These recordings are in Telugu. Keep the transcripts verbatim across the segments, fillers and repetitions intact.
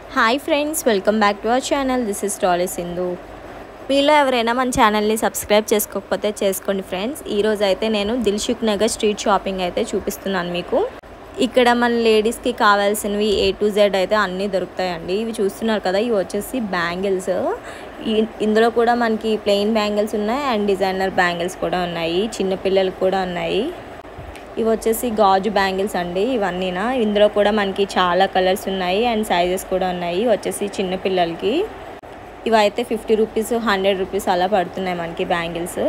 Hi friends, welcome back to our channel. This is Dolly Sindhu. మీలో ఎవరైనా మన ఛానల్ని సబ్స్క్రైబ్ చేసుకోకపోతే చేసుకోండి ఫ్రెండ్స్. ఈరోజు అయితే నేను దిల్సుఖ్ నగర్ స్ట్రీట్ షాపింగ్ అయితే చూపిస్తున్నాను మీకు. ఇక్కడ మన లేడీస్కి కావాల్సినవి ఏ టు జెడ్ అయితే అన్నీ దొరుకుతాయండి. ఇవి చూస్తున్నారు కదా, ఇవి వచ్చేసి బ్యాంగిల్స్. ఇందులో కూడా మనకి ప్లెయిన్ బ్యాంగిల్స్ ఉన్నాయి అండ్ డిజైనర్ బ్యాంగిల్స్ కూడా ఉన్నాయి. చిన్నపిల్లలకు కూడా ఉన్నాయి. ఇవి వచ్చేసి గాజు బ్యాంగిల్స్ అండి ఇవన్నీనా. ఇందులో కూడా మనకి చాలా కలర్స్ ఉన్నాయి అండ్ సైజెస్ కూడా ఉన్నాయి. వచ్చేసి చిన్నపిల్లలకి ఇవి అయితే ఫిఫ్టీ రూపీస్ హండ్రెడ్ రూపీస్ అలా పడుతున్నాయి మనకి బ్యాంగిల్స్.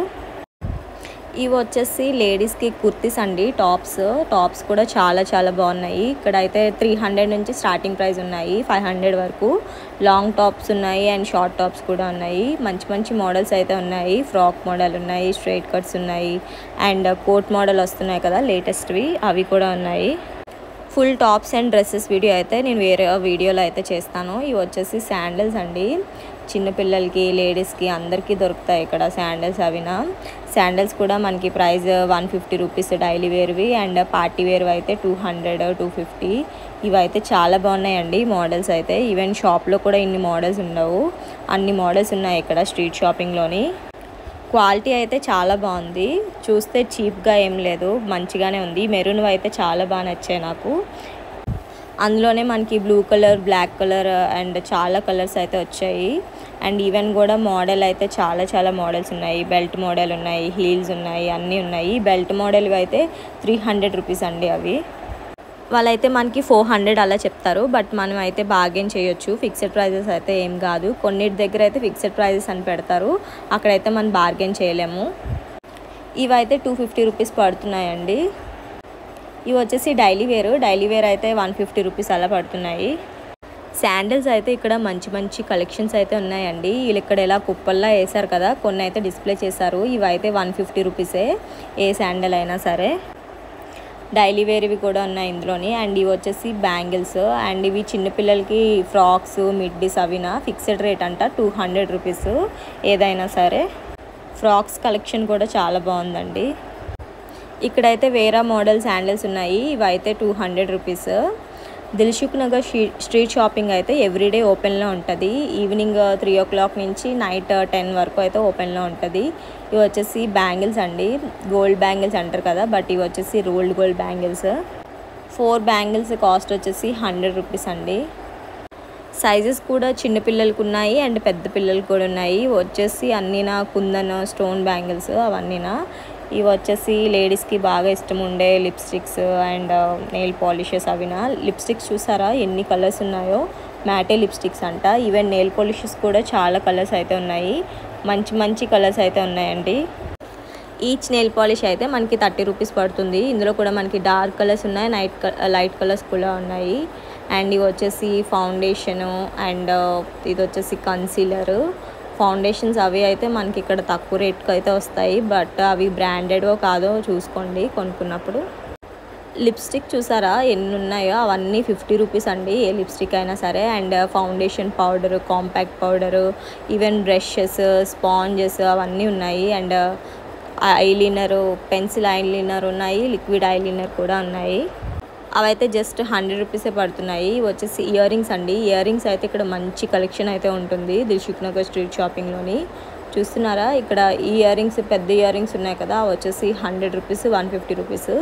ఇవి వచ్చేసి లేడీస్కి కుర్తీస్ అండి, టాప్స్ టాప్స్ కూడా చాలా చాలా బాగున్నాయి. ఇక్కడ అయితే త్రీ హండ్రెడ్ నుంచి స్టార్టింగ్ ప్రైస్ ఉన్నాయి, ఫైవ్ హండ్రెడ్ వరకు లాంగ్ టాప్స్ ఉన్నాయి అండ్ షార్ట్ టాప్స్ కూడా ఉన్నాయి. మంచి మంచి మోడల్స్ అయితే ఉన్నాయి. ఫ్రాక్ మోడల్ ఉన్నాయి, స్ట్రైట్ కట్స్ ఉన్నాయి అండ్ కోట్ మోడల్ వస్తున్నాయి కదా లేటెస్ట్వి, అవి కూడా ఉన్నాయి. Full tops and dresses video అయితే నేను వేరే వీడియోలో అయితే చేస్తాను. ఇవి వచ్చేసి శాండిల్స్ అండి, చిన్నపిల్లలకి లేడీస్కి అందరికీ దొరుకుతాయి ఇక్కడ శాండిల్స్. అవినా శాండిల్స్ కూడా మనకి price one fifty rupees daily వేర్వి అండ్ పార్టీ వేర్వి అయితే టూ హండ్రెడ్ టూ ఫిఫ్టీ. ఇవి అయితే చాలా బాగున్నాయండి మోడల్స్ అయితే. ఈవెన్ షాప్లో కూడా ఇన్ని మోడల్స్ ఉండవు, అన్ని మోడల్స్ ఉన్నాయి ఇక్కడ స్ట్రీట్ షాపింగ్లోని. క్వాలిటీ అయితే చాలా బాగుంది, చూస్తే చీప్గా ఏం లేదు, మంచిగానే ఉంది. మెరూన్ అయితే చాలా బాగా నచ్చాయి నాకు. అందులోనే మనకి blue colour, black colour and చాలా కలర్స్ అయితే వచ్చాయి. అండ్ ఈవెన్ కూడా మోడల్ అయితే చాలా చాలా మోడల్స్ ఉన్నాయి. బెల్ట్ మోడల్ ఉన్నాయి, హీల్స్ ఉన్నాయి, అన్నీ ఉన్నాయి. బెల్ట్ మోడల్ అయితే త్రీ హండ్రెడ్ రూపీస్ అండి. అవి వాళ్ళైతే మనకి ఫోర్ హండ్రెడ్ అలా చెప్తారు, బట్ మనం అయితే బార్గెన్ చేయొచ్చు. ఫిక్స్డ్ ప్రైజెస్ అయితే ఏం కాదు. కొన్నిటి దగ్గర అయితే ఫిక్స్డ్ ప్రైజెస్ అని పెడతారు, అక్కడైతే మనం బార్గెన్ చేయలేము. ఇవైతే టూ ఫిఫ్టీ రూపీస్ పడుతున్నాయండి. ఇవి వచ్చేసి డైలీ వేర్, డైలీ వేర్ అయితే వన్ ఫిఫ్టీ రూపీస్ అలా పడుతున్నాయి. శాండిల్స్ అయితే ఇక్కడ మంచి మంచి కలెక్షన్స్ అయితే ఉన్నాయండి. వీళ్ళు ఇక్కడ ఎలా కుప్పల్లా వేసారు కదా, కొన్ని అయితే డిస్ప్లే చేశారు. ఇవి అయితే వన్ ఫిఫ్టీ రూపీసే ఏ శాండిల్ అయినా సరే. డైలీ వేర్ ఇవి కూడా ఉన్నాయి ఇందులోని. అండ్ ఇవి వచ్చేసి బ్యాంగిల్స్ అండ్ ఇవి చిన్నపిల్లలకి ఫ్రాక్స్, మిడ్డీస్ అవినా ఫిక్స్డ్ రేట్ అంట టూ హండ్రెడ్ రూపీస్ ఏదైనా సరే. ఫ్రాక్స్ కలెక్షన్ కూడా చాలా బాగుందండి. ఇక్కడైతే వేరే మోడల్ శాండిల్స్ ఉన్నాయి, ఇవి అయితే two hundred rupees. Dilsukhnagar street shopping అయితే ఎవ్రీడే ఓపెన్లో ఉంటుంది. ఈవినింగ్ త్రీ ఓ క్లాక్ నుంచి నైట్ టెన్ వరకు అయితే ఓపెన్లో ఉంటుంది. ఇవి వచ్చేసి బ్యాంగిల్స్ అండి, గోల్డ్ బ్యాంగిల్స్ అంటారు కదా, బట్ ఇవి వచ్చేసి rolled gold bangles. Four bangles cost వచ్చేసి హండ్రెడ్ రూపీస్ అండి. సైజెస్ కూడా చిన్నపిల్లలకు ఉన్నాయి అండ్ పెద్ద పిల్లలకు కూడా ఉన్నాయి. వచ్చేసి అన్నీనా కుందన్ స్టోన్ బ్యాంగిల్స్ అవన్నీనా. ఇవి వచ్చేసి లేడీస్కి బాగా ఇష్టం ఉండే లిప్స్టిక్స్ అండ్ నెయిల్ పాలిషెస్ అవినా. లిప్స్టిక్స్ చూసారా ఎన్ని కలర్స్ ఉన్నాయో, మ్యాటే లిప్స్టిక్స్ అంట. ఈవెన్ నెయిల్ పాలిషెస్ కూడా చాలా కలర్స్ అయితే ఉన్నాయి, మంచి మంచి కలర్స్ అయితే ఉన్నాయండి. ఈచ్ నెయిల్ పాలిష్ అయితే మనకి థర్టీ రూపీస్ పడుతుంది. ఇందులో కూడా మనకి డార్క్ కలర్స్ ఉన్నాయి, నైట్ లైట్ కలర్స్ కూడా ఉన్నాయి. అండ్ ఇవి వచ్చేసి ఫౌండేషను అండ్ ఇది వచ్చేసి కన్సీలరు. ఫౌండేషన్స్ అవి అయితే మనకి ఇక్కడ తక్కువ రేట్కి అయితే వస్తాయి, బట్ అవి బ్రాండెడో కాదో చూసుకోండి కొనుక్కున్నప్పుడు. లిప్స్టిక్ చూసారా ఎన్ని ఉన్నాయో, అవన్నీ ఫిఫ్టీ రూపీస్ అండి ఏ లిప్స్టిక్ అయినా సరే. And foundation powder, compact powder, even brushes, sponges అవన్నీ ఉన్నాయి. అండ్ ఐలైనరు, పెన్సిల్ ఐలైనర్ ఉన్నాయి, లిక్విడ్ ఐలైనర్ కూడా ఉన్నాయి. అవైతే జస్ట్ హండ్రెడ్ రూపీసే పడుతున్నాయి. వచ్చేసి ఇయర్ రింగ్స్ అండి, ఇయర్ రింగ్స్ అయితే ఇక్కడ మంచి కలెక్షన్ అయితే ఉంటుంది దిల్సుఖ్ నగర్ స్ట్రీట్ షాపింగ్లోని. చూస్తున్నారా ఇక్కడ ఈ ఇయర్ రింగ్స్, పెద్ద ఇయర్ రింగ్స్ ఉన్నాయి కదా, వచ్చేసి hundred rupees one fifty rupees.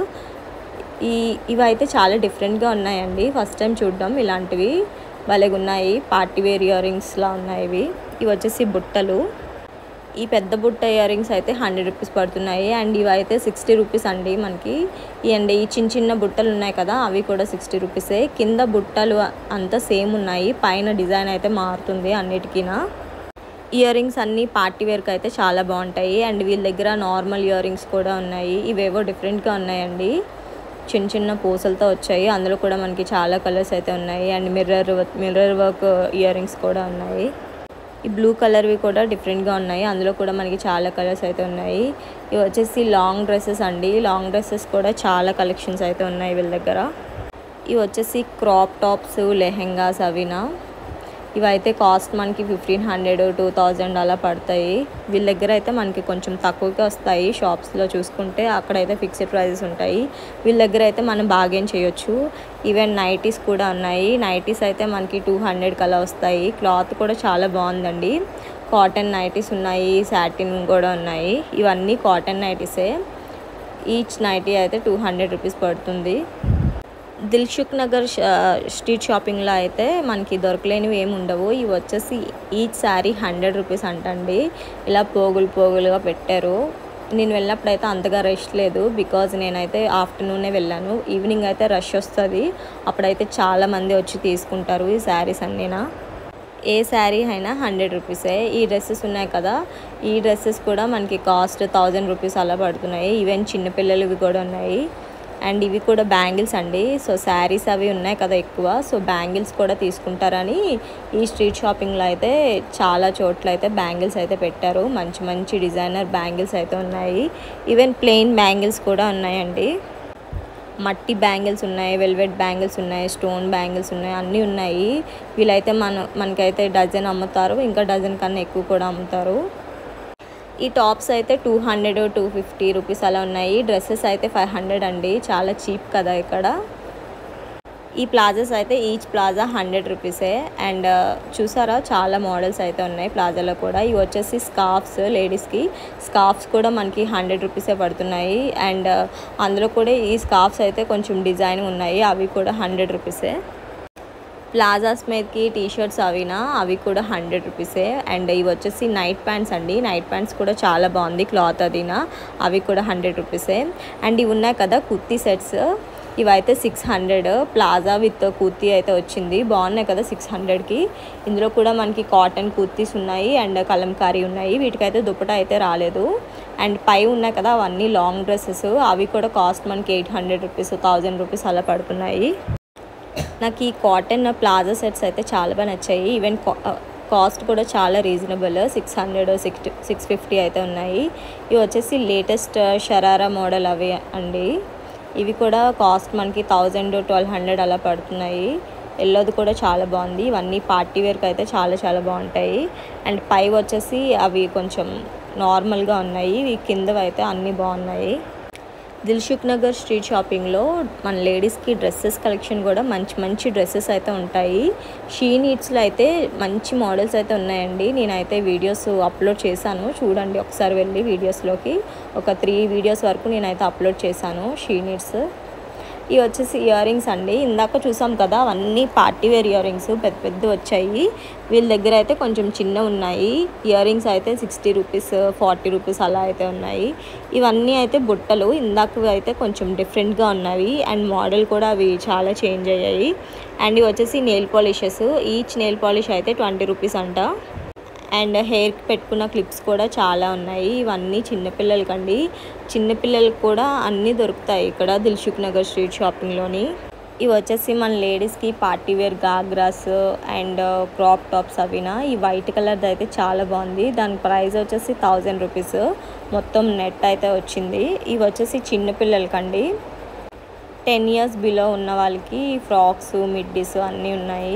ఈ ఇవి అయితే చాలా డిఫరెంట్గా ఉన్నాయండి, ఫస్ట్ టైం చూడడం ఇలాంటివి. భలేగా ఉన్నాయి, పార్టీ వేర్ ఇయర్ రింగ్స్లా ఉన్నాయి ఇవి. ఇవి వచ్చేసి బుట్టలు, ఈ పెద్ద బుట్ట ఇయర్ రింగ్స్ అయితే హండ్రెడ్ రూపీస్ పడుతున్నాయి. అండ్ ఇవి అయితే సిక్స్టీ రూపీస్ అండి మనకి. అండ్ ఈ చిన్న చిన్న బుట్టలు ఉన్నాయి కదా, అవి కూడా సిక్స్టీ రూపీసే. కింద బుట్టలు అంతా సేమ్ ఉన్నాయి, పైన డిజైన్ అయితే మారుతుంది అన్నిటికీనా. ఇయర్ రింగ్స్ అన్నీ పార్టీ వేర్కి అయితే చాలా బాగుంటాయి. అండ్ వీళ్ళ దగ్గర నార్మల్ ఇయర్ రింగ్స్ కూడా ఉన్నాయి, ఇవేవో డిఫరెంట్గా ఉన్నాయండి, చిన్న చిన్న పూసలతో వచ్చాయి. అందులో కూడా మనకి చాలా కలర్స్ అయితే ఉన్నాయి. And mirror mirror work ear rings కూడా ఉన్నాయి. ఈ బ్లూ కలర్వి కూడా డిఫరెంట్గా ఉన్నాయి, అందులో కూడా మనకి చాలా కలర్స్ అయితే ఉన్నాయి. ఇవి వచ్చేసి లాంగ్ డ్రెస్సెస్ అండి, లాంగ్ డ్రెస్సెస్ కూడా చాలా కలెక్షన్స్ అయితే ఉన్నాయి వీళ్ళ దగ్గర. ఇవి వచ్చేసి క్రాప్ టాప్స్, లెహెంగాస్ అవినా. ఇవైతే కాస్ట్ మనకి ఫిఫ్టీన్ హండ్రెడ్ టూ థౌజండ్ అలా పడతాయి. వీళ్ళ దగ్గర అయితే మనకి కొంచెం తక్కువకే వస్తాయి. షాప్స్లో చూసుకుంటే అక్కడైతే ఫిక్స్డ్ ప్రైజెస్ ఉంటాయి. వీళ్ళ దగ్గర అయితే మనం బార్గెన్ చేయొచ్చు. ఈవెన్ నైటీస్ కూడా ఉన్నాయి. నైటీస్ అయితే మనకి టూ హండ్రెడ్ కలా వస్తాయి. క్లాత్ కూడా చాలా బాగుందండి. కాటన్ నైటీస్ ఉన్నాయి, సాటిన్ కూడా ఉన్నాయి. ఇవన్నీ కాటన్ నైటీసే. ఈచ్ నైటీ అయితే టూ హండ్రెడ్ రూపీస్ పడుతుంది. దిల్సుఖ్ నగర్ స్ట్రీట్ షాపింగ్లో అయితే మనకి దొరకలేనివి ఏమి ఉండవు. ఇవి వచ్చేసి ఈచ్ శారీ హండ్రెడ్ రూపీస్ అంటండి. ఇలా పోగులు పోగులుగా పెట్టారు. నేను వెళ్ళినప్పుడు అయితే అంతగా రష్ లేదు, బికాజ్ నేనైతే ఆఫ్టర్నూనే వెళ్ళాను. ఈవినింగ్ అయితే రష్ వస్తుంది. అప్పుడైతే చాలామంది వచ్చి తీసుకుంటారు ఈ శారీస్ అన్నీనా. ఏ శారీ అయినా హండ్రెడ్ రూపీసే. ఈ డ్రెస్సెస్ ఉన్నాయి కదా, ఈ డ్రెస్సెస్ కూడా మనకి కాస్ట్ థౌజండ్ రూపీస్ అలా పడుతున్నాయి. ఈవెన్ చిన్నపిల్లలవి కూడా ఉన్నాయి. అండ్ ఇవి కూడా బ్యాంగిల్స్ అండి. సో శారీస్ అవి ఉన్నాయి కదా ఎక్కువ, సో బ్యాంగిల్స్ కూడా తీసుకుంటారని ఈ స్ట్రీట్ షాపింగ్లో అయితే చాలా చోట్ల అయితే బ్యాంగిల్స్ అయితే పెట్టారు. మంచి మంచి డిజైనర్ బ్యాంగిల్స్ అయితే ఉన్నాయి. ఈవెన్ ప్లెయిన్ బ్యాంగిల్స్ కూడా ఉన్నాయండి. మట్టి బ్యాంగిల్స్ ఉన్నాయి, వెల్వెట్ బ్యాంగిల్స్ ఉన్నాయి, స్టోన్ బ్యాంగిల్స్ ఉన్నాయి, అన్నీ ఉన్నాయి. వీళ్ళైతే మన మనకైతే డజన్ అమ్ముతారు, ఇంకా డజన్ కన్నా ఎక్కువ కూడా అమ్ముతారు. ఈ టాప్స్ అయితే two hundred two fifty rupees అలా ఉన్నాయి. డ్రెస్సెస్ అయితే ఫైవ్ హండ్రెడ్ అండి. చాలా చీప్ కదా ఇక్కడ. ఈ ప్లాజాస్ అయితే ఈచ్ ప్లాజా హండ్రెడ్ రూపీసే. అండ్ చూసారా చాలా మోడల్స్ అయితే ఉన్నాయి ప్లాజాలో కూడా. ఇవి వచ్చేసి స్కార్ఫ్స్, లేడీస్కి స్కార్ఫ్స్ కూడా మనకి హండ్రెడ్ రూపీసే పడుతున్నాయి. అండ్ అందులో కూడా ఈ స్కార్ఫ్స్ అయితే కొంచెం డిజైన్ ఉన్నాయి, అవి కూడా హండ్రెడ్ రూపీసే. ప్లాజాస్ మీదకి టీషర్ట్స్ అవినా అవి కూడా హండ్రెడ్ రూపీసే. అండ్ ఇవి వచ్చేసి నైట్ ప్యాంట్స్ అండి. నైట్ ప్యాంట్స్ కూడా చాలా బాగుంది క్లాత్ అదినా, అవి కూడా హండ్రెడ్ రూపీసే. అండ్ ఇవి ఉన్నాయి కదా కుర్తీ సెట్స్, ఇవైతే six hundred palazzo with kurti అయితే వచ్చింది. బాగున్నాయి కదా సిక్స్ హండ్రెడ్కి. ఇందులో కూడా మనకి కాటన్ కుర్తీస్ ఉన్నాయి అండ్ కలంకారీ ఉన్నాయి. వీటికైతే దుపట్టా అయితే రాలేదు. అండ్ పై ఉన్నాయి కదా అవన్నీ లాంగ్ డ్రెస్సెస్, అవి కూడా కాస్ట్ మనకి eight hundred rupees thousand rupees అలా పడుతున్నాయి. నాకు ఈ కాటన్ ప్లాజా సెట్స్ అయితే చాలా బాగా నచ్చాయి. ఈవెన్ కాస్ట్ కూడా చాలా reasonable, six hundred six six fifty అయితే ఉన్నాయి. ఇవి వచ్చేసి లేటెస్ట్ షరారా మోడల్ అవి అండి. ఇవి కూడా కాస్ట్ మనకి థౌజండ్ ట్వెల్వ్ హండ్రెడ్ అలా పడుతున్నాయి. ఎల్లోది కూడా చాలా బాగుంది. ఇవన్నీ పార్టీ వేర్కి అయితే చాలా చాలా బాగుంటాయి. అండ్ పై వచ్చేసి అవి కొంచెం నార్మల్గా ఉన్నాయి. ఇవి కిందవి అయితే అన్నీ బాగున్నాయి. దిల్సుఖ్ నగర్ స్ట్రీట్ షాపింగ్లో మన లేడీస్కి డ్రెస్సెస్ కలెక్షన్ కూడా మంచి మంచి డ్రెస్సెస్ అయితే ఉంటాయి. షీ నీడ్స్లో అయితే మంచి మోడల్స్ అయితే ఉన్నాయండి. నేనైతే వీడియోస్ అప్లోడ్ చేశాను, చూడండి ఒకసారి వెళ్ళి వీడియోస్లోకి. ఒక త్రీ వీడియోస్ వరకు నేనైతే అప్లోడ్ చేశాను షీ నీడ్స్. ఇవి వచ్చేసి ఇయర్ రింగ్స్ అండి. ఇందాక చూసాం కదా అవన్నీ పార్టీ వేర్ ఇయర్ రింగ్స్ పెద్ద పెద్ద వచ్చాయి. వీళ్ళ దగ్గర అయితే కొంచెం చిన్న ఉన్నాయి. ఇయర్ రింగ్స్ అయితే సిక్స్టీ రూపీస్ ఫార్టీ రూపీస్ అలా అయితే ఉన్నాయి. ఇవన్నీ అయితే బుట్టలు. ఇందాక అయితే కొంచెం డిఫరెంట్గా ఉన్నాయి అండ్ మోడల్ కూడా అవి చాలా చేంజ్ అయ్యాయి. అండ్ ఇవి వచ్చేసి nail polishes. Each nail polish అయితే ట్వంటీ రూపీస్ అంట. అండ్ హెయిర్కి పెట్టుకున్న క్లిప్స్ కూడా చాలా ఉన్నాయి. ఇవన్నీ చిన్నపిల్లలకండి. చిన్నపిల్లలకు కూడా అన్నీ దొరుకుతాయి ఇక్కడ దిల్సుఖ్ నగర్ స్ట్రీట్ షాపింగ్లోని. ఇవి వచ్చేసి మన లేడీస్కి party wear ghagras and crop tops అవినా. ఈ వైట్ కలర్ది అయితే చాలా బాగుంది. దాని ప్రైస్ వచ్చేసి థౌజండ్ రూపీస్ మొత్తం నెట్ అయితే వచ్చింది. ఇవి వచ్చేసి చిన్నపిల్లలకండి. టెన్ ఇయర్స్ బిలో ఉన్న వాళ్ళకి ఫ్రాక్స్ మిడ్డీస్ అన్నీ ఉన్నాయి.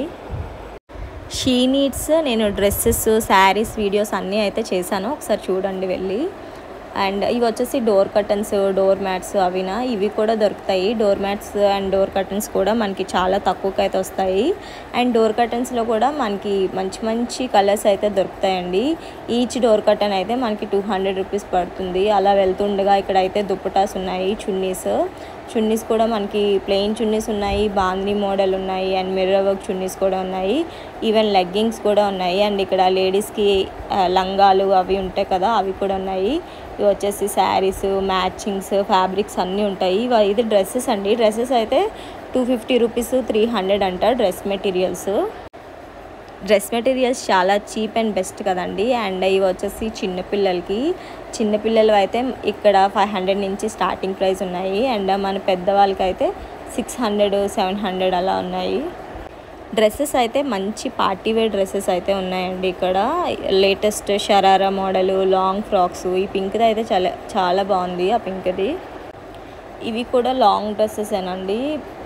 షీ నీడ్స్ నేను డ్రెస్సెస్ శారీస్ వీడియోస్ అన్నీ అయితే చేశాను, ఒకసారి చూడండి వెళ్ళి. అండ్ ఇవి వచ్చేసి డోర్ కర్టన్స్ డోర్ మ్యాట్స్ అవినా. ఇవి కూడా దొరుకుతాయి. Door mats and door curtains కూడా మనకి చాలా తక్కువకి అయితే వస్తాయి. అండ్ డోర్ కర్టన్స్లో కూడా మనకి మంచి మంచి కలర్స్ అయితే దొరుకుతాయండి. ఈచ్ డోర్ కర్టన్ అయితే మనకి టూ హండ్రెడ్ రూపీస్ పడుతుంది. అలా వెళ్తుండగా ఇక్కడ అయితే దుప్పటాస్ ఉన్నాయి, చున్నీస్ చున్నీస్ కూడా మనకి ప్లెయిన్ చున్నీస్ ఉన్నాయి, బాందీ మోడల్ ఉన్నాయి అండ్ మిర్రర్ వర్క్ చున్నీస్ కూడా ఉన్నాయి. ఈవెన్ లెగ్గింగ్స్ కూడా ఉన్నాయి. అండ్ ఇక్కడ లేడీస్కి లంగాలు అవి ఉంటాయి కదా అవి కూడా ఉన్నాయి. ఇవి వచ్చేసి శారీస్ మ్యాచింగ్స్ ఫ్యాబ్రిక్స్ అన్నీ ఉంటాయి. ఇది డ్రెస్సెస్ అండి. డ్రెస్సెస్ అయితే two fifty rupees three hundred అంట డ్రెస్ మెటీరియల్స్. డ్రెస్ మెటీరియల్స్ చాలా చీప్ అండ్ బెస్ట్ కదండి. అండ్ ఇవి వచ్చేసి చిన్నపిల్లలకి చిన్నపిల్లలు అయితే ఇక్కడ ఫైవ్ హండ్రెడ్ నుంచి స్టార్టింగ్ ప్రైస్ ఉన్నాయి. అండ్ మన పెద్దవాళ్ళకి అయితే సిక్స్ హండ్రెడ్ సెవెన్ హండ్రెడ్ అలా ఉన్నాయి. డ్రెస్సెస్ అయితే మంచి పార్టీ వేర్ డ్రెస్సెస్ అయితే ఉన్నాయండి ఇక్కడ. Latest sharara model long frocks. ఈ పింక్ది అయితే చాలా చాలా బాగుంది ఆ పింక్ది. ఇవి కూడా లాంగ్ డ్రెస్సెస్ ఏనండి.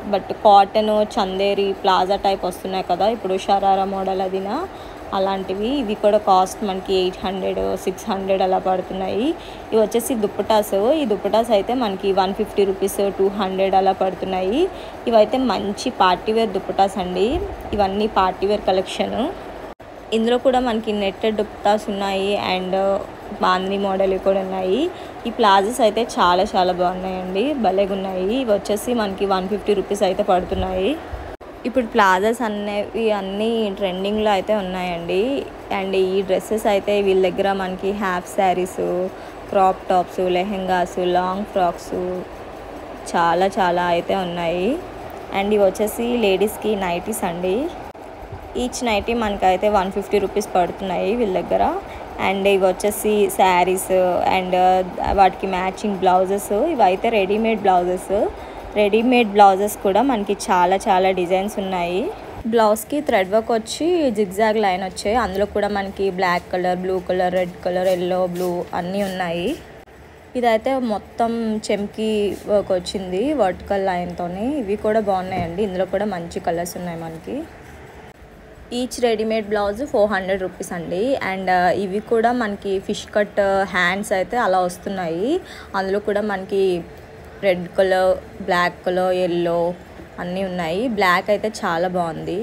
But cotton Chanderi palazzo type వస్తున్నాయి కదా ఇప్పుడు షరారా మోడల్ అదినా అలాంటివి. ఇవి కూడా కాస్ట్ మనకి ఎయిట్ హండ్రెడ్ సిక్స్ హండ్రెడ్ అలా పడుతున్నాయి. ఇవి వచ్చేసి దుప్పటాస్. ఈ దుప్పటాస్ అయితే మనకి one fifty rupees two hundred అలా పడుతున్నాయి. ఇవైతే మంచి పార్టీవేర్ దుప్పటాస్ అండి. ఇవన్నీ పార్టీవేర్ కలెక్షన్. ఇందులో కూడా మనకి నెట్టెడ్ దుప్పటాస్ ఉన్నాయి అండ్ బాందిని మోడల్ కూడా ఉన్నాయి. ఈ ప్లాజాస్ అయితే చాలా చాలా బాగున్నాయండి, భలేగా ఉన్నాయి. ఇవి వచ్చేసి మనకి వన్ ఫిఫ్టీ రూపీస్ అయితే పడుతున్నాయి. ఇప్పుడు ప్లాజాస్ అనేవి అన్నీ ట్రెండింగ్లో అయితే ఉన్నాయండి. అండ్ ఈ డ్రెస్సెస్ అయితే వీళ్ళ దగ్గర మనకి half saris, crop tops, lehengas, long frocks చాలా చాలా అయితే ఉన్నాయి. అండ్ ఇవి వచ్చేసి లేడీస్కి నైటీస్ అండి. ఈచ్ నైటీ మనకైతే వన్ ఫిఫ్టీ రూపీస్ పడుతున్నాయి వీళ్ళ దగ్గర. అండ్ ఇవి వచ్చేసి శారీస్ అండ్ వాటికి మ్యాచింగ్ బ్లౌజెస్. ఇవైతే రెడీమేడ్ బ్లౌజెస్. రెడీమేడ్ బ్లౌజెస్ కూడా మనకి చాలా చాలా డిజైన్స్ ఉన్నాయి. బ్లౌజ్కి థ్రెడ్ వర్క్ వచ్చి జిగ్జాగ్ లైన్ వచ్చాయి. అందులో కూడా మనకి black colour, blue colour, red colour, yellow, blue అన్నీ ఉన్నాయి. ఇదైతే మొత్తం చెమ్కి వర్క్ వచ్చింది వర్టికల్ లైన్తోని. ఇవి కూడా బాగున్నాయండి. ఇందులో కూడా మంచి కలర్స్ ఉన్నాయి మనకి. Each readymade blouse four hundred rupees అండి. అండ్ ఇవి కూడా మనకి ఫిష్ కట్ హ్యాండ్స్ అయితే అలా వస్తున్నాయి. అందులో కూడా మనకి red colour, black colour, yellow అన్నీ ఉన్నాయి. బ్లాక్ అయితే చాలా బాగుంది.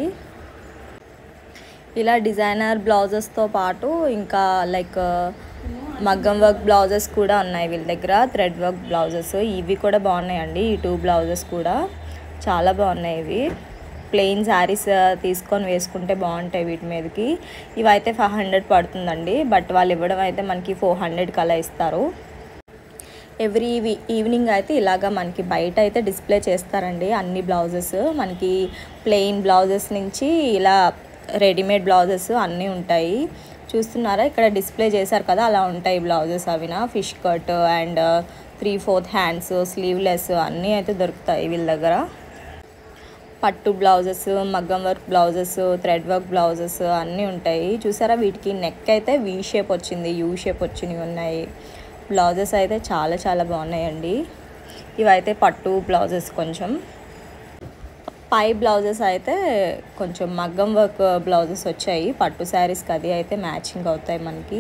ఇలా డిజైనర్ బ్లౌజెస్తో పాటు ఇంకా లైక్ మగ్గం వర్క్ బ్లౌజెస్ కూడా ఉన్నాయి వీళ్ళ దగ్గర, థ్రెడ్ వర్క్ బ్లౌజెస్. ఇవి కూడా బాగున్నాయండి. ఈ టూ బ్లౌజెస్ కూడా చాలా బాగున్నాయి. ఇవి ప్లెయిన్ శారీస్ తీసుకొని వేసుకుంటే బాగుంటాయి వీటి మీదకి. ఇవైతే ఫైవ్ హండ్రెడ్ పడుతుందండి. బట్ వాళ్ళు ఇవ్వడం అయితే మనకి ఫోర్ హండ్రెడ్కి అలా ఇస్తారు. ఎవ్రీ ఈవినింగ్ అయితే ఇలాగా మనకి బయట అయితే డిస్ప్లే చేస్తారండి అన్ని బ్లౌజెస్. మనకి ప్లెయిన్ బ్లౌజెస్ నుంచి ఇలా రెడీమేడ్ బ్లౌజెస్ అన్నీ ఉంటాయి. చూస్తున్నారా ఇక్కడ డిస్ప్లే చేశారు కదా, అలా ఉంటాయి బ్లౌజెస్. అవినా fish cut and three fourth hands, sleeveless అన్నీ అయితే దొరుకుతాయి వీళ్ళ దగ్గర. పట్టు బ్లౌజెస్, మగ్గం work blouses, thread work blouses అన్నీ ఉంటాయి. చూసారా వీటికి నెక్ అయితే వీ షేప్ వచ్చింది, యూ షేప్ వచ్చినవి ఉన్నాయి. బ్లౌజెస్ అయితే చాలా చాలా బాగున్నాయండి. ఇవైతే పట్టు బ్లౌజెస్. కొంచెం పై బ్లౌజెస్ అయితే కొంచెం మగ్గం వర్క్ బ్లౌజెస్ వచ్చాయి పట్టు శారీస్కి. అది అయితే మ్యాచింగ్ అవుతాయి మనకి.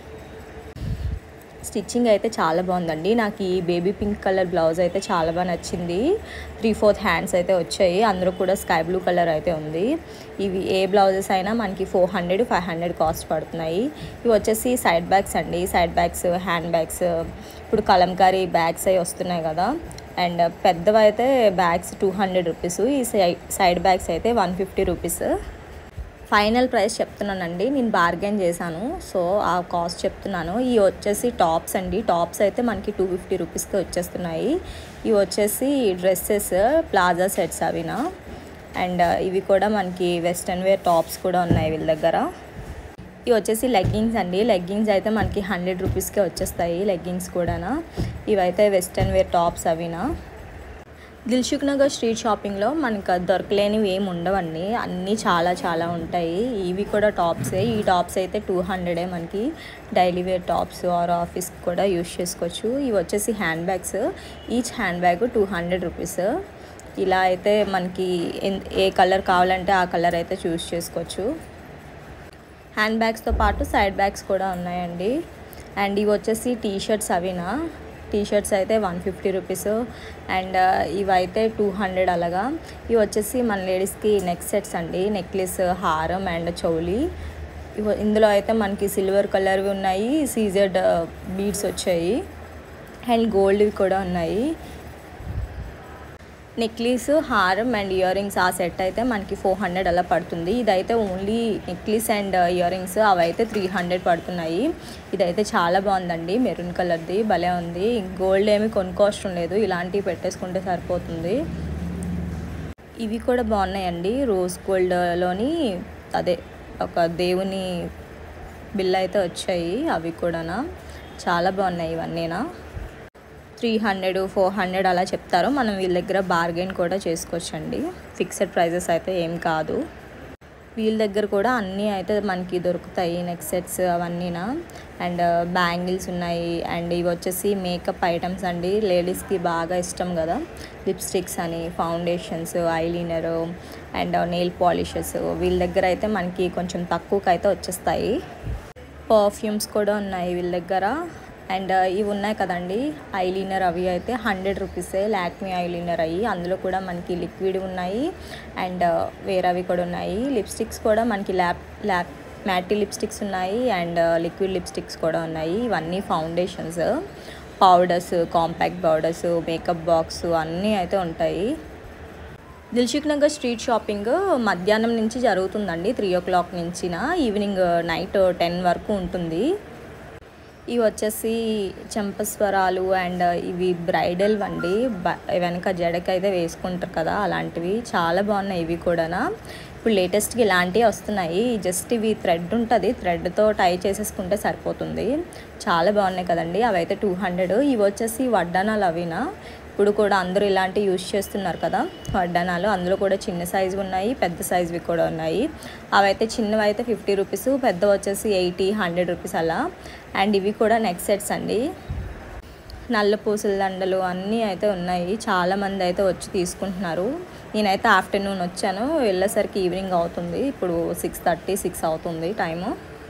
స్టిచ్చింగ్ అయితే చాలా బాగుందండి. నాకు ఈ బేబీ పింక్ కలర్ బ్లౌజ్ అయితే చాలా బాగా నచ్చింది. త్రీ ఫోర్త్ హ్యాండ్స్ అయితే వచ్చాయి. అందులో కూడా స్కై బ్లూ కలర్ అయితే ఉంది. ఇవి ఏ బ్లౌజెస్ అయినా మనకి four hundred five hundred cost పడుతున్నాయి. ఇవి వచ్చేసి సైడ్ బ్యాగ్స్ అండి. Side bags, hand bags. ఇప్పుడు కలంకారీ బ్యాగ్స్ అవి వస్తున్నాయి కదా. అండ్ పెద్దవి అయితే బ్యాగ్స్ టూ హండ్రెడ్ రూపీస్. ఈ సైడ్ బ్యాగ్స్ అయితే one fifty rupees. Final price చెప్తున్నానండి, నేను బార్గెన్ చేశాను సో ఆ కాస్ట్ చెప్తున్నాను. ఇవి వచ్చేసి టాప్స్ అండి. టాప్స్ అయితే మనకి టూ ఫిఫ్టీ రూపీస్కి వచ్చేస్తున్నాయి. ఇవి వచ్చేసి డ్రెస్సెస్, ప్లాజా సెట్స్ అవినా. అండ్ ఇవి కూడా మనకి వెస్ట్రన్ వేర్ టాప్స్ కూడా ఉన్నాయి వీళ్ళ దగ్గర. ఇవి వచ్చేసి లెగ్గింగ్స్ అండి. లెగ్గింగ్స్ అయితే మనకి హండ్రెడ్ రూపీస్కే వచ్చేస్తాయి లెగ్గింగ్స్ కూడా. ఇవైతే వెస్ట్రన్ వేర్ టాప్స్ అవినా. దిల్సుఖ్ నగర్ స్ట్రీట్ షాపింగ్లో మనకు దొరకలేనివి ఏమి ఉండవండి, అన్నీ చాలా చాలా ఉంటాయి. ఇవి కూడా టాప్సే. ఈ టాప్స్ అయితే టూ హండ్రెడే మనకి డైలీ వేర్ టాప్స్ ఆర్ ఆఫీస్కి కూడా యూస్ చేసుకోవచ్చు. ఇవి వచ్చేసి hand bags. Each hand bag two hundred rupees. ఇలా అయితే మనకి ఏ కలర్ కావాలంటే ఆ కలర్ అయితే చూస్ చేసుకోవచ్చు. హ్యాండ్ బ్యాగ్స్తో పాటు సైడ్ బ్యాగ్స్ కూడా ఉన్నాయండి. అండ్ ఇవి వచ్చేసి టీ షర్ట్స్ అవినా. టీ షర్ట్స్ అయితే వన్ ఫిఫ్టీ రూపీస్. అండ్ ఇవైతే టూ హండ్రెడ్ అలాగా. ఇవి వచ్చేసి మన లేడీస్కి నెక్ సెట్స్ అండి. నెక్లెస్, హారం అండ్ చౌలి. ఇవి ఇందులో అయితే మనకి సిల్వర్ కలర్వి ఉన్నాయి, సీజెడ్ బీడ్స్ వచ్చాయి అండ్ గోల్డ్వి కూడా ఉన్నాయి. నెక్లెస్, హారం అండ్ ఇయర్ రింగ్స్ ఆ సెట్ అయితే మనకి ఫోర్ హండ్రెడ్ అలా పడుతుంది. ఇదైతే only necklace and ear rings అవైతే త్రీ హండ్రెడ్ పడుతున్నాయి. ఇదైతే చాలా బాగుందండి, మెరూన్ కలర్ది భలే ఉంది. గోల్డ్ ఏమి కొనుక్కోవడం లేదు, ఇలాంటివి పెట్టేసుకుంటే సరిపోతుంది. ఇవి కూడా బాగున్నాయండి. రోజ్ గోల్డ్లోని అదే ఒక దేవుని బిల్ అయితే వచ్చాయి. అవి కూడా చాలా బాగున్నాయి. ఇవన్నీనా త్రీ హండ్రెడ్ ఫోర్ హండ్రెడ్ అలా చెప్తారు. మనం వీళ్ళ దగ్గర బార్గెన్ కూడా చేసుకోవచ్చండి. ఫిక్స్డ్ ప్రైజెస్ అయితే ఏం కాదు. వీళ్ళ దగ్గర కూడా అన్నీ అయితే మనకి దొరుకుతాయి, నెక్ సెట్స్ అవన్నీనా. అండ్ బ్యాంగిల్స్ ఉన్నాయి. అండ్ ఇవి వచ్చేసి మేకప్ ఐటమ్స్ అండి, లేడీస్కి బాగా ఇష్టం కదా. లిప్స్టిక్స్ అని, foundations, eyeliner and nail polishes వీళ్ళ దగ్గర అయితే మనకి కొంచెం తక్కువకి అయితే వచ్చేస్తాయి. పర్ఫ్యూమ్స్ కూడా ఉన్నాయి వీళ్ళ దగ్గర. అండ్ ఇవి ఉన్నాయి కదండి ఐలైనర్, అవి అయితే హండ్రెడ్ రూపీసే. లాక్మీ ఐలైనర్ అయ్యి, అందులో కూడా మనకి లిక్విడ్ ఉన్నాయి అండ్ వేరేవి కూడా ఉన్నాయి. లిప్స్టిక్స్ కూడా మనకి ల్యాప్ ల్యాప్ మ్యాటీ లిప్స్టిక్స్ ఉన్నాయి అండ్ లిక్విడ్ లిప్స్టిక్స్ కూడా ఉన్నాయి. ఇవన్నీ foundations, powders, compact powders, makeup box అన్నీ అయితే ఉంటాయి. దిల్సుఖ్ నగర్ స్ట్రీట్ షాపింగ్ మధ్యాహ్నం నుంచి జరుగుతుందండి, త్రీ ఓ క్లాక్ నుంచిన ఈవినింగ్ నైట్ టెన్ వరకు ఉంటుంది. ఇవి వచ్చేసి చెంపస్వరాలు అండ్ ఇవి బ్రైడల్ వండి, వెనక జడకైతే వేసుకుంటారు కదా అలాంటివి, చాలా బాగున్నాయి ఇవి కూడా. ఇప్పుడు లేటెస్ట్గా ఇలాంటివి వస్తున్నాయి. జస్ట్ ఇవి థ్రెడ్ ఉంటుంది, థ్రెడ్తో టై చేసేసుకుంటే సరిపోతుంది. చాలా బాగున్నాయి కదండి. అవి అయితే టూ హండ్రెడ్. ఇవి వచ్చేసి వడ్డానాలు అవినా, ఇప్పుడు కూడా అందరూ ఇలాంటివి యూజ్ చేస్తున్నారు కదా వడ్డానాలు. అందులో కూడా చిన్న సైజు ఉన్నాయి, పెద్ద సైజువి కూడా ఉన్నాయి. అవైతే చిన్నవి అయితే ఫిఫ్టీ రూపీస్, పెద్ద వచ్చేసి ఎయిటీ హండ్రెడ్ రూపీస్ అలా. అండ్ ఇవి కూడా నెక్ సెట్స్ అండి, నల్ల పూసల దండలు అన్నీ అయితే ఉన్నాయి. చాలామంది అయితే వచ్చి తీసుకుంటున్నారు. నేనైతే ఆఫ్టర్నూన్ వచ్చాను, వెళ్ళేసరికి ఈవినింగ్ అవుతుంది. ఇప్పుడు సిక్స్ థర్టీ సిక్స్ అవుతుంది టైము.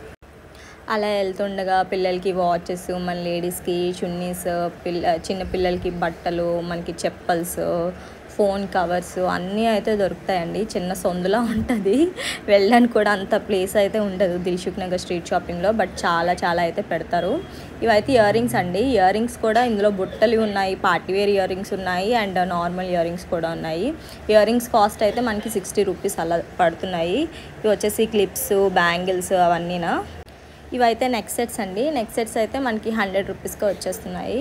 అలా వెళ్తుండగా పిల్లలకి వాచెస్, మన లేడీస్కి చున్నీస్, పిల్ల చిన్న పిల్లలకి బట్టలు, మనకి చెప్పల్స్, ఫోన్ కవర్స్ అన్నీ అయితే దొరుకుతాయండి. చిన్న సొందులా ఉంటుంది, వెళ్ళడానికి కూడా అంత ప్లేస్ అయితే ఉండదు దిల్సుఖ్ నగర్ స్ట్రీట్ షాపింగ్లో, బట్ చాలా చాలా అయితే పెడతారు. ఇవైతే ఇయర్ రింగ్స్ అండి. ఇయర్ రింగ్స్ కూడా ఇందులో బుట్టలు ఉన్నాయి, పార్టీవేర్ ఇయర్ రింగ్స్ ఉన్నాయి అండ్ నార్మల్ ఇయర్ రింగ్స్ కూడా ఉన్నాయి. ఇయర్ రింగ్స్ కాస్ట్ అయితే మనకి సిక్స్టీ రూపీస్ అలా పడుతున్నాయి. ఇవి వచ్చేసి క్లిప్స్, బ్యాంగిల్స్ అవన్నీనా. ఇవైతే నెక్ సెట్స్ అండి. నెక్ సెట్స్ అయితే మనకి హండ్రెడ్ రూపీస్కి వచ్చేస్తున్నాయి.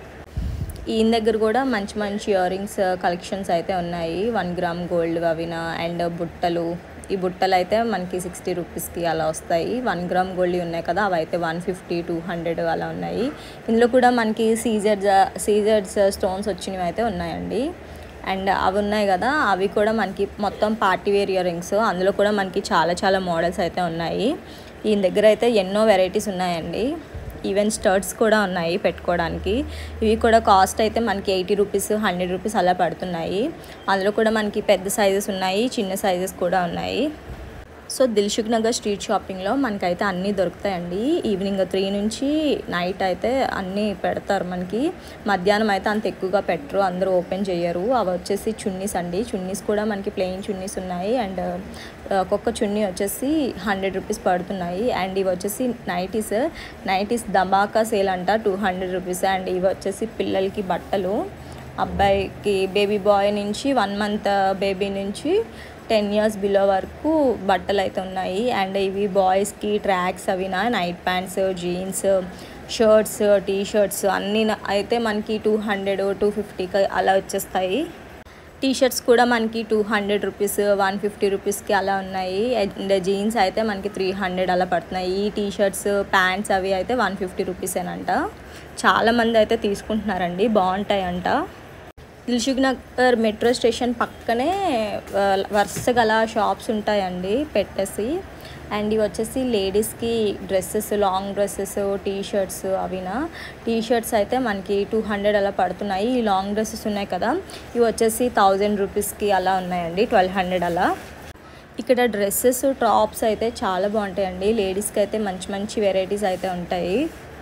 ఈయన దగ్గర కూడా మంచి మంచి ఇయర్ రింగ్స్ కలెక్షన్స్ అయితే ఉన్నాయి, వన్ గ్రామ్ గోల్డ్ అవినా. అండ్ బుట్టలు, ఈ బుట్టలు అయితే మనకి సిక్స్టీ రూపీస్కి అలా వస్తాయి. వన్ గ్రామ్ గోల్డ్ ఉన్నాయి కదా, అవి అయితే వన్ ఫిఫ్టీ టూ హండ్రెడ్ అలా ఉన్నాయి. ఇందులో కూడా మనకి సీజర్స్ సీజర్స్ స్టోన్స్ వచ్చినవి అయితే ఉన్నాయండి. అండ్ అవి ఉన్నాయి కదా, అవి కూడా మనకి మొత్తం పార్టీవేర్ ఇయర్ రింగ్స్. అందులో కూడా మనకి చాలా చాలా మోడల్స్ అయితే ఉన్నాయి. ఈయన దగ్గర అయితే ఎన్నో వెరైటీస్ ఉన్నాయండి. ఈవెన్ స్టర్ట్స్ కూడా ఉన్నాయి పెట్టుకోవడానికి. ఇవి కూడా కాస్ట్ అయితే మనకి ఎయిటీ రూపీస్ హండ్రెడ్ రూపీస్ అలా పడుతున్నాయి. అందులో కూడా మనకి పెద్ద సైజెస్ ఉన్నాయి, చిన్న సైజెస్ కూడా ఉన్నాయి. సో దిల్సుఖ్ నగర్ స్ట్రీట్ షాపింగ్లో మనకైతే అన్నీ దొరుకుతాయండి. ఈవినింగ్ త్రీ నుంచి నైట్ అయితే అన్నీ పెడతారు మనకి. మధ్యాహ్నం అయితే అంత ఎక్కువగా పెట్టరు, అందరూ ఓపెన్ చేయరు. అవి వచ్చేసి చున్నీస్ అండి. చున్నీస్ కూడా మనకి ప్లెయిన్ చున్నీస్ ఉన్నాయి అండ్ ఒక్కొక్క చున్నీ వచ్చేసి హండ్రెడ్ రూపీస్ పడుతున్నాయి. అండ్ ఇవి వచ్చేసి నైటీస్ నైటీస్ ధమాకా సేల్ అంట, టూ హండ్రెడ్ రూపీస్. అండ్ ఇవి వచ్చేసి పిల్లలకి బట్టలు, అబ్బాయికి బేబీ బాయ్ నుంచి వన్ మంత్ బేబీ నుంచి టెన్ ఇయర్స్ బిలో వరకు బట్టలు అయితే ఉన్నాయి. అండ్ ఇవి బాయ్స్కి ట్రాక్స్ అవినా, night pants, jeans, shirts, T shirts అన్నీ అయితే మనకి టూ హండ్రెడ్ టూ ఫిఫ్టీకి అలా వచ్చేస్తాయి. టీ షర్ట్స్ కూడా మనకి two hundred rupees one fifty రూపీస్కి అలా ఉన్నాయి. అండ్ జీన్స్ అయితే మనకి త్రీ హండ్రెడ్ అలా పడుతున్నాయి. ఈ టీ షర్ట్స్, ప్యాంట్స్ అవి అయితే వన్ ఫిఫ్టీ రూపీసేనంట. చాలామంది అయితే తీసుకుంటున్నారండి, బాగుంటాయి అంట. దిల్సుఖ్ నగర్ మెట్రో స్టేషన్ పక్కనే వరుసగా అలా షాప్స్ ఉంటాయండి పెట్టేసి. అండ్ ఇవి వచ్చేసి లేడీస్కి dresses, long dresses, T shirts అవినా. టీ షర్ట్స్ అయితే మనకి టూ హండ్రెడ్ అలా పడుతున్నాయి. ఈ లాంగ్ డ్రెస్సెస్ ఉన్నాయి కదా, ఇవి వచ్చేసి థౌజండ్ రూపీస్కి అలా ఉన్నాయండి, ట్వెల్వ్ హండ్రెడ్ అలా. ఇక్కడ డ్రెస్సెస్, టాప్స్ అయితే చాలా బాగుంటాయండి. లేడీస్కి అయితే మంచి మంచి వెరైటీస్ అయితే ఉంటాయి.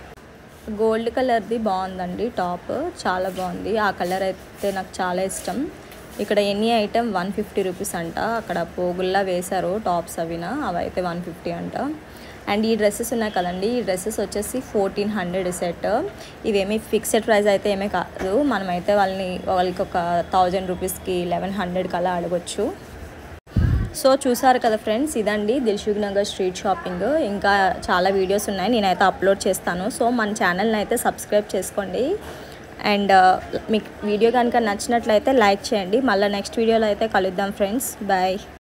గోల్డ్ కలర్ది బాగుందండి టాప్, చాలా బాగుంది. ఆ కలర్ అయితే నాకు చాలా ఇష్టం. ఇక్కడ any item one fifty rupees అంట. అక్కడ పోగుల్లా వేశారు టాప్స్ అవినా, అవి అయితే వన్ ఫిఫ్టీ అంట. అండ్ ఈ డ్రెస్సెస్ ఉన్నాయి కదండి, ఈ డ్రెస్సెస్ వచ్చేసి ఫోర్టీన్ హండ్రెడ్ సెట్. ఇవేమీ ఫిక్స్డ్ ప్రైస్ అయితే ఏమీ కాదు, మనమైతే వాళ్ళని వాళ్ళకి ఒక థౌజండ్ రూపీస్కి లెవెన్ హండ్రెడ్కి అలా అడగొచ్చు. సో చూసారు కదా ఫ్రెండ్స్, ఇదండి దిల్సుఖ్ నగర్ స్ట్రీట్ షాపింగ్. ఇంకా చాలా వీడియోస్ ఉన్నాయి, నేనైతే అప్లోడ్ చేస్తాను. సో మన ఛానల్ని అయితే సబ్స్క్రైబ్ చేసుకోండి. అండ్ మీకు వీడియో కనుక నచ్చినట్లయితే లైక్ చేయండి. మళ్ళీ నెక్స్ట్ వీడియోలో అయితే కలుద్దాం ఫ్రెండ్స్, బాయ్.